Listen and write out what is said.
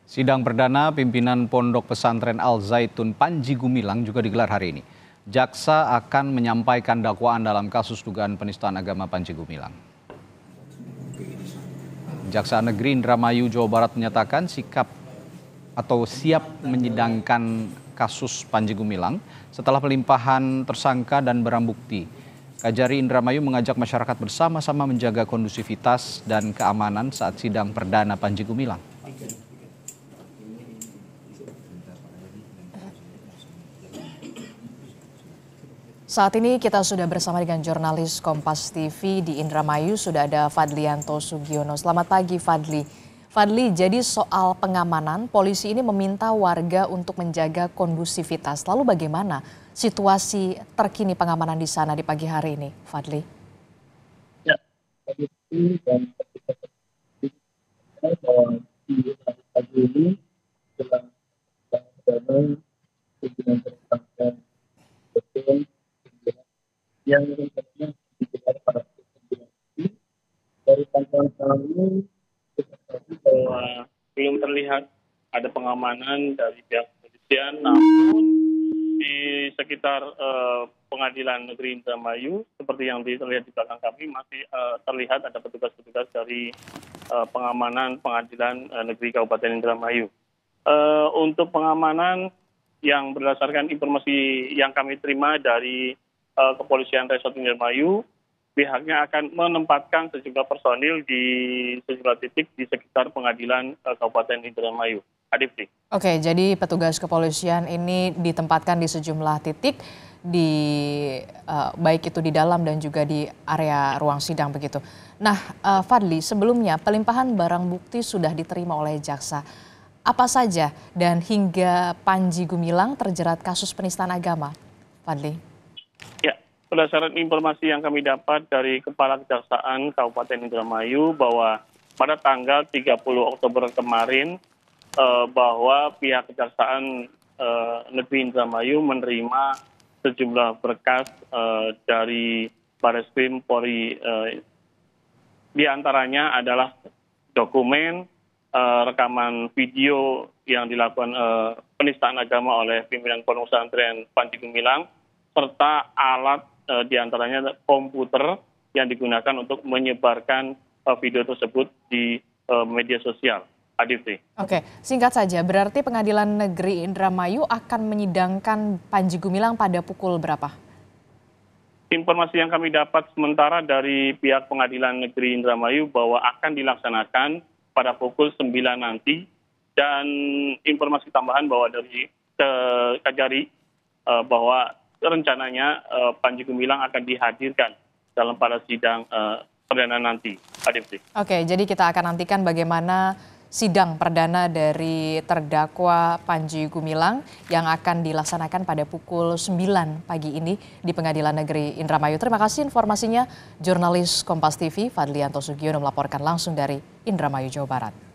Sidang perdana pimpinan Pondok Pesantren Al Zaitun Panji Gumilang juga digelar hari ini. Jaksa akan menyampaikan dakwaan dalam kasus dugaan penistaan agama Panji Gumilang. Jaksa Negeri Indramayu Jawa Barat menyatakan siap menyidangkan kasus Panji Gumilang setelah pelimpahan tersangka dan barang bukti. Kajari Indramayu mengajak masyarakat bersama-sama menjaga kondusivitas dan keamanan saat sidang perdana Panji Gumilang. Saat ini kita sudah bersama dengan jurnalis Kompas TV di Indramayu, sudah ada Fadlianto Sugiono. Selamat pagi Fadli. Fadli, jadi soal pengamanan, polisi ini meminta warga untuk menjaga kondusivitas. Lalu bagaimana situasi terkini pengamanan di sana di pagi hari ini, Fadli? Ya, pagi dan bahwa di pagi ini jelang perdana pimpinan tersangka betul yang rencananya digelar pada pukul 9 dari pantauan kami kita tahu bahwa belum terlihat ada pengamanan dari pihak kepolisian, namun di sekitar pengadilan negeri Indramayu seperti yang terlihat di belakang kami masih terlihat ada petugas-petugas dari pengamanan pengadilan negeri Kabupaten Indramayu. Untuk pengamanan yang berdasarkan informasi yang kami terima dari Kepolisian Resort Indramayu, pihaknya akan menempatkan sejumlah personil di sejumlah titik di sekitar pengadilan Kabupaten Indramayu. Adipti. Oke, jadi petugas kepolisian ini ditempatkan di sejumlah titik, baik itu di dalam dan juga di area ruang sidang begitu. Nah, Fadli, sebelumnya pelimpahan barang bukti sudah diterima oleh jaksa. Apa saja dan hingga Panji Gumilang terjerat kasus penistaan agama, Fadli? Ya, berdasarkan informasi yang kami dapat dari Kepala Kejaksaan Kabupaten Indramayu bahwa pada tanggal 30 Oktober kemarin bahwa pihak Kejaksaan Negeri Indramayu menerima sejumlah berkas dari Bareskrim Polri. Di antaranya adalah dokumen, rekaman video yang dilakukan penistaan agama oleh pimpinan Pondok Pesantren Panji Gumilang, serta alat diantaranya komputer yang digunakan untuk menyebarkan video tersebut di media sosial. Adipti. Oke, singkat saja, berarti Pengadilan Negeri Indramayu akan menyidangkan Panji Gumilang pada pukul berapa? Informasi yang kami dapat sementara dari pihak Pengadilan Negeri Indramayu bahwa akan dilaksanakan pada pukul 9 nanti, dan informasi tambahan bahwa dari Kajari bahwa rencananya Panji Gumilang akan dihadirkan dalam pada sidang perdana nanti. Adipti. Oke, jadi kita akan nantikan bagaimana sidang perdana dari terdakwa Panji Gumilang yang akan dilaksanakan pada pukul 9 pagi ini di Pengadilan Negeri Indramayu. Terima kasih informasinya, jurnalis Kompas TV Fadlianto Sugiono melaporkan langsung dari Indramayu, Jawa Barat.